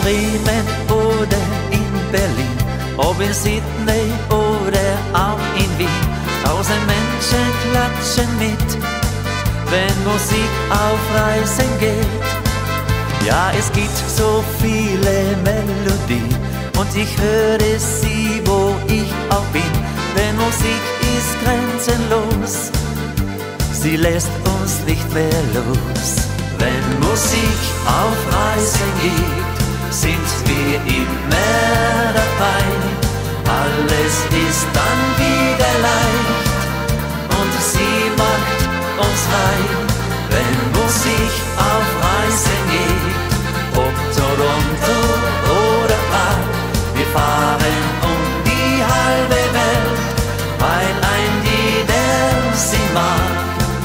Bremen oder in Berlin, ob in Sydney oder auch in Wien. 1000 Menschen klatschen mit, wenn Musik auf Reisen geht. Ja, es gibt so viele Melodien und ich höre sie, wo ich auch bin. Denn Musik ist grenzenlos, sie lässt uns nicht mehr los. Wenn Musik auf Reisen geht, sind wir immer dabei. Alles ist dann wieder leicht und sie macht uns frei. Wenn Musik auf Reisen geht, ob Toronto oder Prag, wir fahren um die halbe Welt, weil ein jeder sie mag.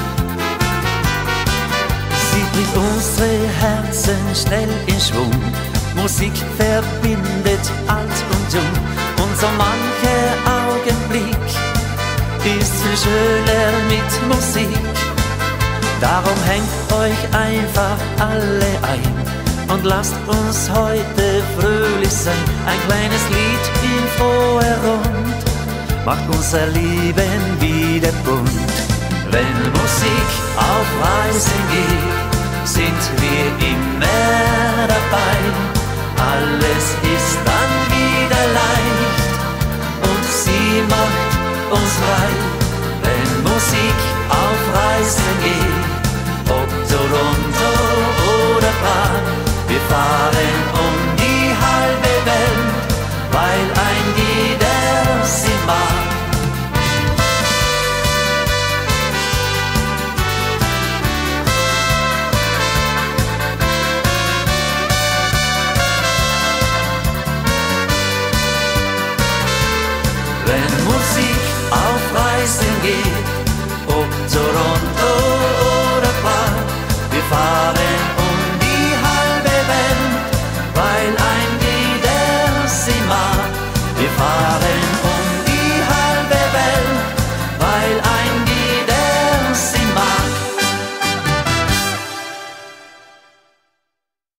Sie bringt unsere Herzen schnell in Schwung, Musik verbindet alt und jung, und so mancher Augenblick ist viel schöner mit Musik. Darum hängt euch einfach alle ein und lasst uns heute fröhlich sein. Ein kleines Lied in froher Rund macht unser Leben wieder bunt. Wenn Musik auf Reisen geht, sind wir immer dabei. Alles ist dann wieder leicht und sie macht uns frei. Wenn Musik auf Reisen geht, ob Toronto oder Prag, wir fahren um die halbe Welt, weil